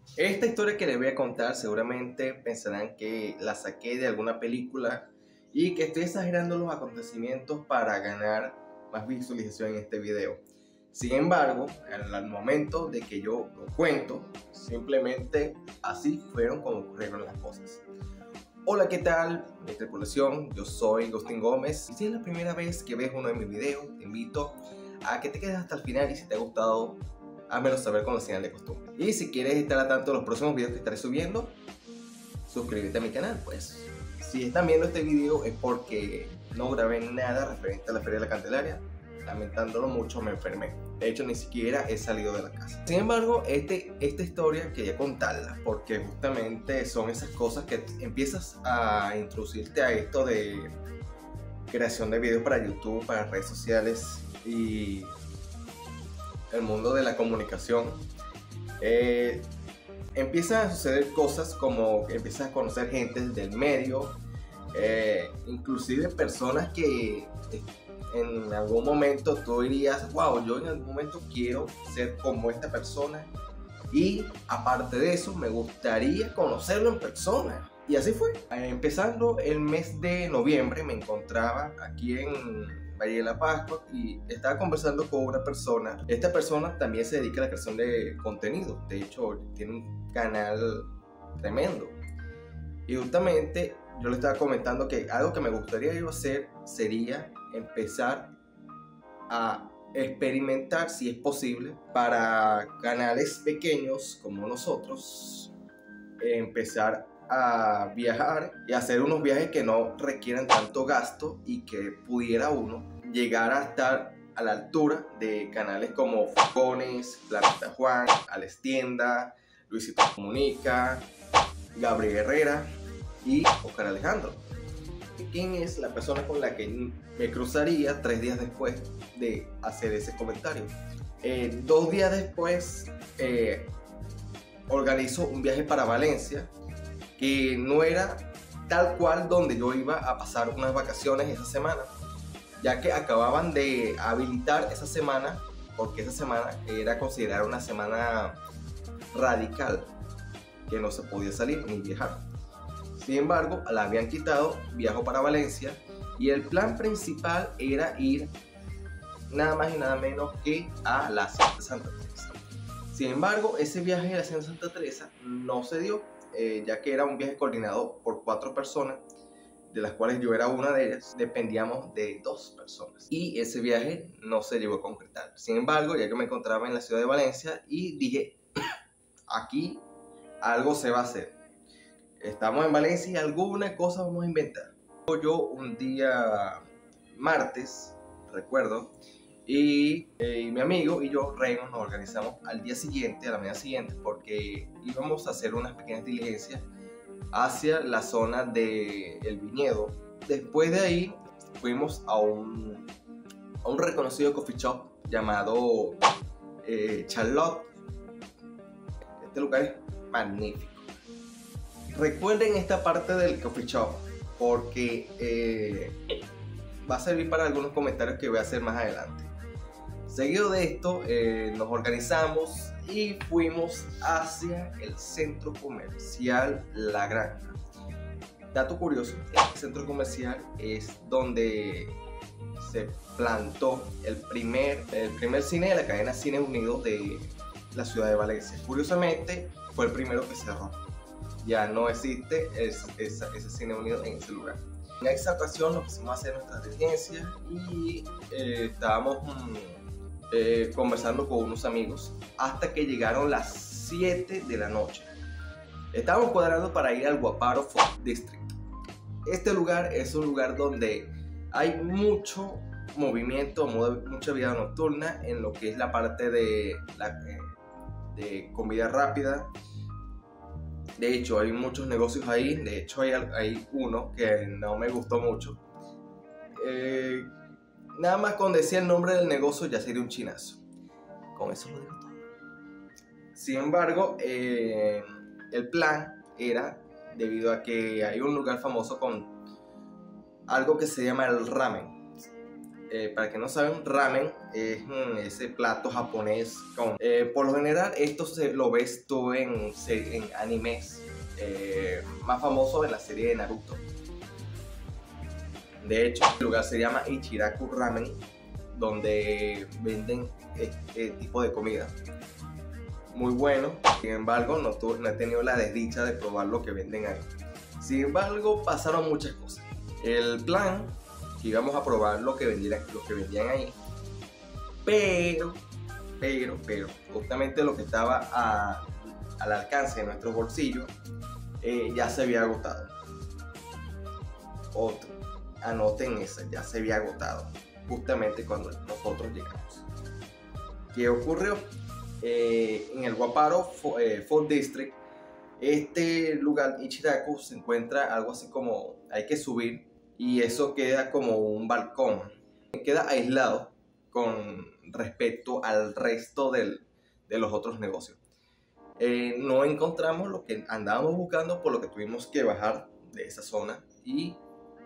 Esta historia que les voy a contar seguramente pensarán que la saqué de alguna película y que estoy exagerando los acontecimientos para ganar más visualización en este video. Sin embargo, al momento de que yo lo cuento, simplemente así fueron como ocurrieron las cosas. Hola, ¿qué tal? Mi tripulación, yo soy Agustín Gómez. Y si es la primera vez que ves uno de mis videos, te invito a que te quedes hasta el final y si te ha gustado, házmelo saber con la señal de costumbre. Y si quieres estar al tanto de los próximos videos que estaré subiendo, suscríbete a mi canal, pues. Si están viendo este video es porque no grabé nada referente a la Feria de la Candelaria. Lamentándolo mucho, me enfermé. De hecho, ni siquiera he salido de la casa. Sin embargo, esta historia quería contarla porque justamente son esas cosas que empiezas a introducirte a esto de creación de videos para YouTube, para redes sociales y el mundo de la comunicación. Empiezan a suceder cosas como que empiezas a conocer gente del medio, inclusive personas que en algún momento tú dirías, wow, yo en algún momento quiero ser como esta persona y aparte de eso me gustaría conocerlo en persona. Y así fue. Empezando el mes de noviembre me encontraba aquí en Valle de la Pascua y estaba conversando con una persona. Esta persona también se dedica a la creación de contenido. De hecho, tiene un canal tremendo. Y justamente yo le estaba comentando que algo que me gustaría yo hacer sería empezar a experimentar, si es posible, para canales pequeños como nosotros, empezar a viajar y hacer unos viajes que no requieran tanto gasto y que pudiera uno llegar a estar a la altura de canales como Focones, Planeta Juan, Alex Tienda, Luisito Comunica, Gabriel Herrera y Oscar Alejandro. ¿Quién es la persona con la que me cruzaría 3 días después de hacer ese comentario? 2 días después organizo un viaje para Valencia que no era tal cual donde yo iba a pasar unas vacaciones esa semana, ya que acababan de habilitar esa semana, porque esa semana era considerada una semana radical, que no se podía salir ni viajar. Sin embargo, la habían quitado, viajo para Valencia y el plan principal era ir nada más y nada menos que a la Hacienda Santa Teresa. Sin embargo, ese viaje a la Hacienda Santa Teresa no se dio, ya que era un viaje coordinado por 4 personas, de las cuales yo era una de ellas. Dependíamos de 2 personas y ese viaje no se llegó a concretar. Sin embargo, ya que me encontraba en la ciudad de Valencia y dije, aquí algo se va a hacer. Estamos en Valencia y alguna cosa vamos a inventar. Yo un día martes, recuerdo, y mi amigo y yo, Raymond, nos organizamos al día siguiente, a la mañana siguiente, porque íbamos a hacer unas pequeñas diligencias hacia la zona del viñedo. Después de ahí fuimos a un reconocido coffee shop llamado Charlotte. Este lugar es magnífico. Recuerden esta parte del coffee shop porque va a servir para algunos comentarios que voy a hacer más adelante. Seguido de esto, nos organizamos y fuimos hacia el centro comercial La Granja. Dato curioso, este centro comercial es donde se plantó el primer cine de la cadena Cines Unidos de la ciudad de Valencia. Curiosamente, fue el primero que cerró. Ya no existe ese Cine Unido en ese lugar. En esa ocasión nos pusimos a hacer nuestras diligencias y estábamos conversando con unos amigos hasta que llegaron las 7 de la noche. Estábamos cuadrando para ir al Guaparo Folk District. Este lugar es un lugar donde hay mucho movimiento, mucha vida nocturna en lo que es la parte de comida rápida. De hecho, hay muchos negocios ahí. De hecho, hay uno que no me gustó mucho. Nada más con decir el nombre del negocio ya sería un chinazo. Con eso lo digo todo. Sin embargo, el plan era, debido a que hay un lugar famoso con algo que se llama el ramen. para que no saben, ramen es ese plato japonés con... por lo general esto lo ves tú en animes más famosos, en la serie de Naruto. De hecho, el lugar se llama Ichiraku Ramen, donde venden este tipo de comida. Muy bueno, sin embargo no he tenido la desdicha de probar lo que venden ahí. Sin embargo, pasaron muchas cosas. El plan, que íbamos a probar lo que vendían ahí, pero, justamente lo que estaba al alcance de nuestros bolsillos ya se había agotado. Anoten esa, ya se había agotado, justamente cuando nosotros llegamos. ¿Qué ocurrió? En el Guaparo Food District, este lugar Ichiraku se encuentra algo así como, hay que subir, y eso queda como un balcón, queda aislado con respecto al resto de los otros negocios. No encontramos lo que andábamos buscando, por lo que tuvimos que bajar de esa zona y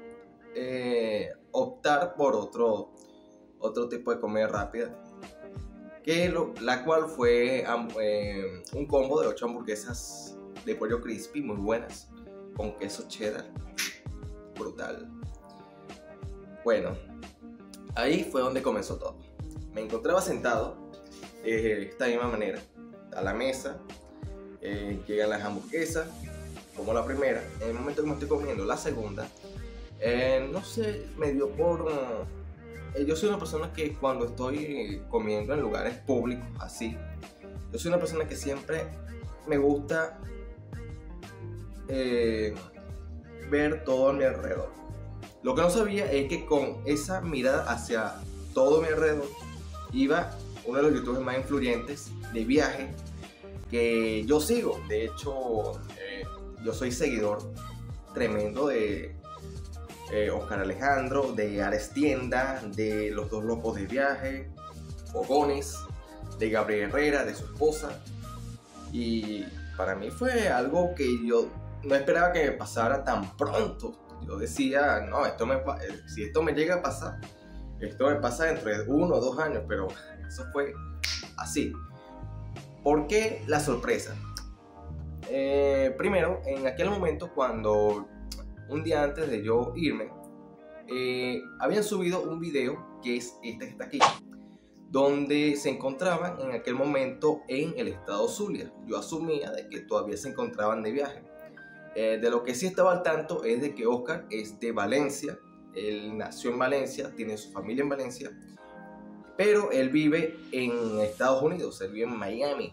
optar por otro tipo de comida rápida, la cual fue un combo de 8 hamburguesas de pollo crispy muy buenas, con queso cheddar, brutal. Bueno, ahí fue donde comenzó todo. Me encontraba sentado de esta misma manera a la mesa, llegan las hamburguesas, como la primera. En el momento que me estoy comiendo la segunda, no sé, me dio por... yo soy una persona que cuando estoy comiendo en lugares públicos así, yo soy una persona que siempre me gusta ver todo a mi alrededor. Lo que no sabía es que con esa mirada hacia todo mi alrededor iba uno de los youtubers más influyentes de viaje que yo sigo. De hecho, yo soy seguidor tremendo de Oscar Alejandro, de Ares Tienda, de los dos locos de viaje, Fogones, de Gabriel Herrera, de su esposa. Y para mí fue algo que yo no esperaba que me pasara tan pronto. Yo decía, no, si esto me llega a pasar, esto me pasa dentro de 1 o 2 años, pero eso fue así. ¿Por qué la sorpresa? Primero, en aquel momento, cuando un día antes de yo irme, habían subido un video, que es este que está aquí, donde se encontraban en aquel momento en el estado Zulia. Yo asumía de que todavía se encontraban de viaje. De lo que sí estaba al tanto es de que Oscar es de Valencia. Él nació en Valencia, tiene su familia en Valencia, pero él vive en Estados Unidos, él vive en Miami.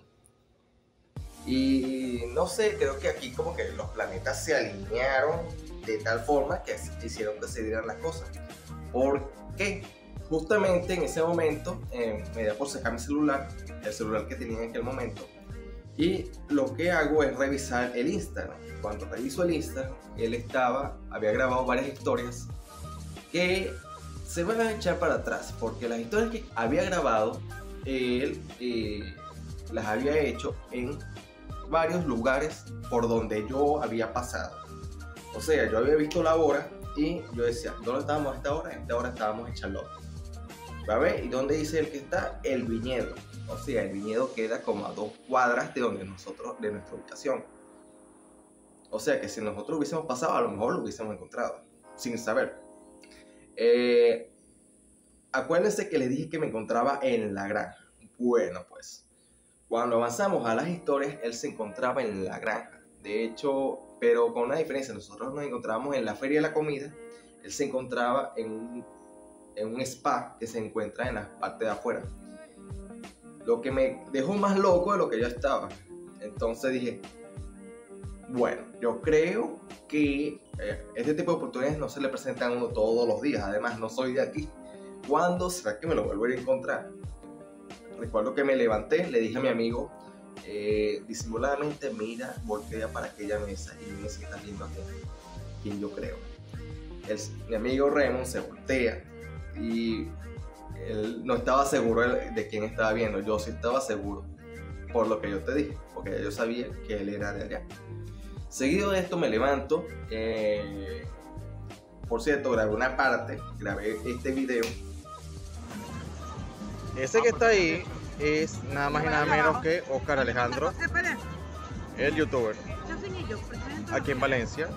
Y no sé, creo que aquí como que los planetas se alinearon de tal forma que hicieron que se dieran las cosas. ¿Por qué? Justamente en ese momento me da por sacar mi celular, el celular que tenía en aquel momento, y lo que hago es revisar el Instagram. Cuando reviso el Instagram, había grabado varias historias que se van a echar para atrás, porque las historias que había grabado, él las había hecho en varios lugares por donde yo había pasado. O sea, yo había visto la hora y yo decía, ¿dónde estábamos a esta hora? A esta hora estábamos en Charlotte. ¿Va a ver? ¿Y dónde dice el que está? El viñedo. O sea, el viñedo queda como a 2 cuadras de de nuestra ubicación. O sea que si nosotros hubiésemos pasado, a lo mejor lo hubiésemos encontrado, sin saber. Acuérdense que les dije que me encontraba en la granja. Bueno, pues, cuando avanzamos a las historias, él se encontraba en la granja. De hecho, pero con una diferencia, nosotros nos encontrábamos en la Feria de la Comida, él se encontraba en un spa que se encuentra en la parte de afuera. Lo que me dejó más loco de lo que yo estaba. Entonces dije, bueno, yo creo que este tipo de oportunidades no se le presentan a uno todos los días. Además, no soy de aquí. ¿Cuándo será que me lo vuelvo a encontrar? Recuerdo que me levanté, le dije a mi amigo, disimuladamente, mira, voltea para aquella mesa y dime si estás viendo a quién yo creo. Mi amigo Raymond se voltea y él no estaba seguro de quién estaba viendo. Yo sí estaba seguro, por lo que yo te dije, porque yo sabía que él era de allá. Seguido de esto me levanto, por cierto, grabé este video Ese que está ahí es nada más y nada menos que Oscar Alejandro, el youtuber, aquí en Valencia.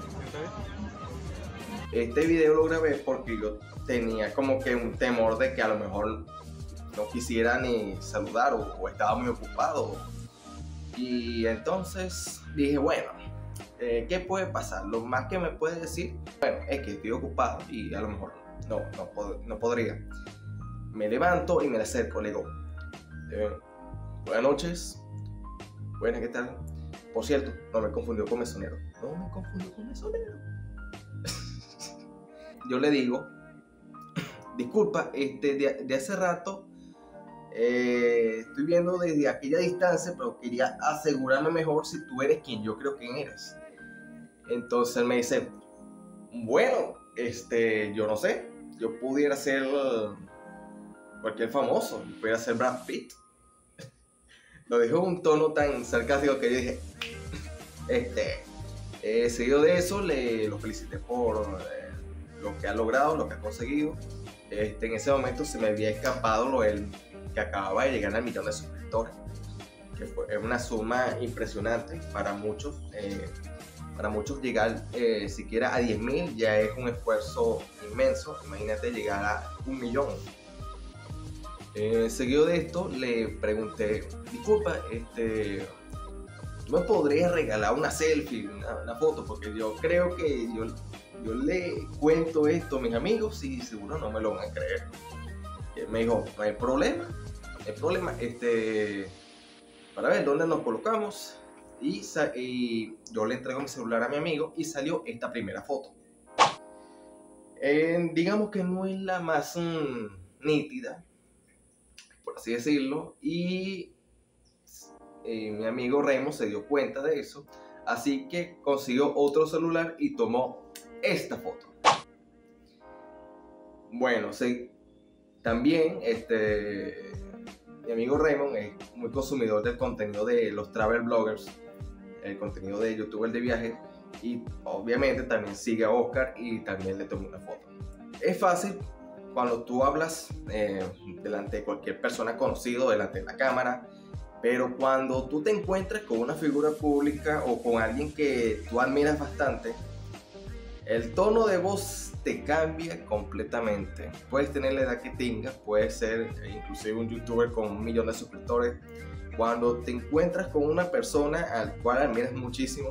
Este video lo grabé porque yo tenía como que un temor de que a lo mejor no quisiera ni saludar o estaba muy ocupado. Y entonces dije, bueno, ¿qué puede pasar? Lo más que me puede decir, bueno, es que estoy ocupado y a lo mejor no podría. Me levanto y me le acerco, le digo, buenas noches, buenas, ¿qué tal? Por cierto, no me confundió con mesonero. No me confundió con mesonero. Yo le digo, disculpa, de hace rato estoy viendo desde aquella distancia, pero quería asegurarme mejor si tú eres quien yo creo que eres. Entonces él me dice, bueno, yo no sé, yo pudiera ser cualquier famoso, yo pudiera ser Brad Pitt. Lo dijo en un tono tan sarcástico que yo dije, seguido de eso, lo felicité por lo que ha logrado, lo que ha conseguido. En ese momento se me había escapado que acababa de llegar al 1.000.000 de suscriptores, que es una suma impresionante para muchos. Para muchos llegar siquiera a 10.000 ya es un esfuerzo inmenso. Imagínate llegar a 1.000.000. Seguido de esto le pregunté, disculpa, ¿tú me podrías regalar una selfie, una foto? Porque yo creo que yo le cuento esto a mis amigos y seguro no me lo van a creer. Me dijo, no hay problema, para ver dónde nos colocamos. Y yo le entrego mi celular a mi amigo y salió esta primera foto. Digamos que no es la más nítida, por así decirlo, y mi amigo Remo se dio cuenta de eso, así que consiguió otro celular y tomó esta foto. Bueno, sí, también mi amigo Raymond es muy consumidor del contenido de los travel bloggers, el contenido de youtubers de viajes, y obviamente también sigue a Oscar y también le tomó una foto. Es fácil cuando tú hablas delante de cualquier persona conocido, delante de la cámara, pero cuando tú te encuentras con una figura pública o con alguien que tú admiras bastante, el tono de voz te cambia completamente. Puedes tener la edad que tengas, puedes ser inclusive un youtuber con 1.000.000 de suscriptores. Cuando te encuentras con una persona al cual admiras muchísimo,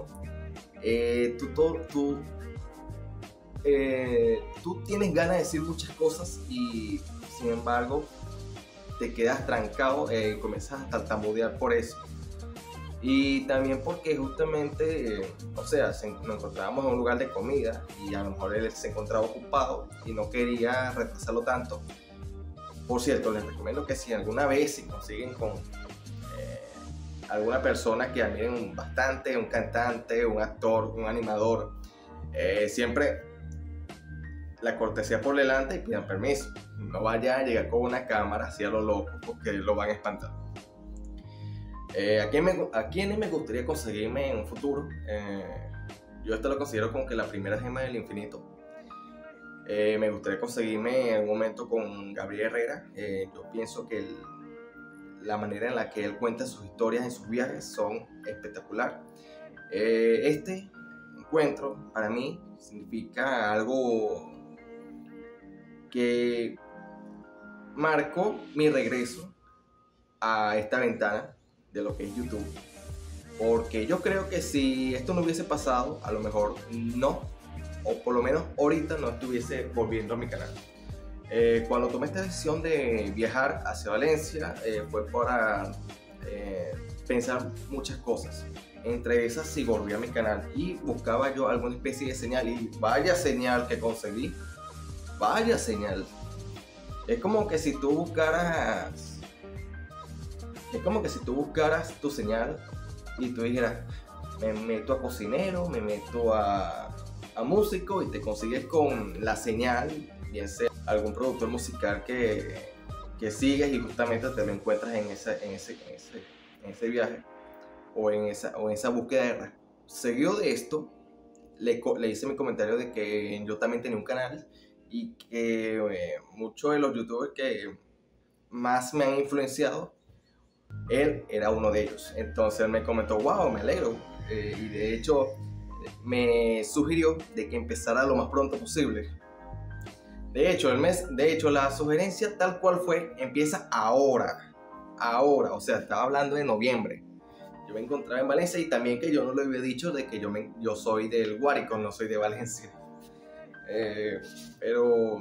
tú tienes ganas de decir muchas cosas y sin embargo te quedas trancado y comienzas a tartamudear por eso. Y también porque justamente, nos encontrábamos en un lugar de comida y a lo mejor él se encontraba ocupado y no quería retrasarlo tanto. Por cierto, les recomiendo que si alguna vez se consiguen con alguna persona que admiren bastante, un cantante, un actor, un animador, siempre la cortesía por delante y pidan permiso. No vayan a llegar con una cámara así a lo loco porque lo van a espantar. ¿A quiénes me gustaría conseguirme en un futuro? Yo esto lo considero como que la primera gema del infinito. Me gustaría conseguirme en un momento con Gabriel Herrera. Yo pienso que la manera en la que él cuenta sus historias en sus viajes son espectacular. Este encuentro para mí significa algo que marcó mi regreso a esta ventana de lo que es YouTube, porque yo creo que si esto no hubiese pasado, a lo mejor no, o por lo menos ahorita no estuviese volviendo a mi canal. Cuando tomé esta decisión de viajar hacia Valencia, fue para pensar muchas cosas. Entre esas, si volví a mi canal y buscaba yo alguna especie de señal, y vaya señal que conseguí, vaya señal. Es como que si tú buscaras tu señal y tú dijeras, me meto a cocinero, me meto a músico, y te consigues con la señal, bien sea algún productor musical que sigues y justamente te lo encuentras en ese viaje o en esa búsqueda de. Seguido de esto, le hice mi comentario de que yo también tenía un canal y que muchos de los youtubers más me han influenciado, él era uno de ellos. Entonces él me comentó, wow, me alegro. Y de hecho me sugirió de que empezara lo más pronto posible. De hecho, la sugerencia tal cual fue, empieza ahora, o sea, estaba hablando de noviembre. Yo me encontraba en Valencia y también que yo no le había dicho de que yo soy del Guárico, no soy de Valencia. Pero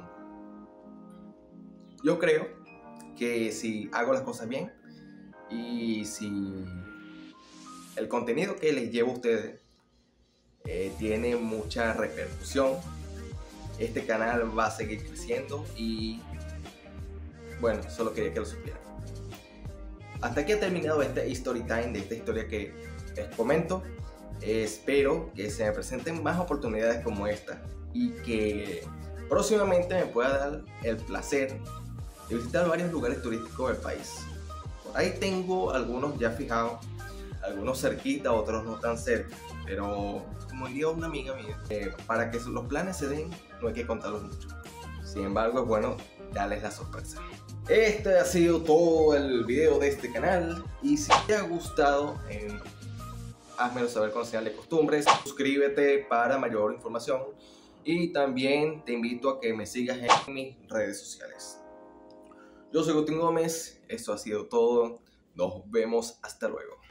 yo creo que si hago las cosas bien y si el contenido que les llevo a ustedes tiene mucha repercusión, este canal va a seguir creciendo y bueno, solo quería que lo supieran. Hasta aquí ha terminado este story time de esta historia que les comento. Espero que se me presenten más oportunidades como esta y que próximamente me pueda dar el placer de visitar varios lugares turísticos del país. Por ahí tengo algunos ya fijados, algunos cerquita, otros no tan cerca, pero como diría una amiga mía, para que los planes se den no hay que contarlos mucho. Sin embargo, es bueno darles la sorpresa. Este ha sido todo el video de este canal y si te ha gustado, házmelo saber con señal de costumbre, suscríbete para mayor información y también te invito a que me sigas en mis redes sociales. Yo soy Agustín Gómez, esto ha sido todo, nos vemos hasta luego.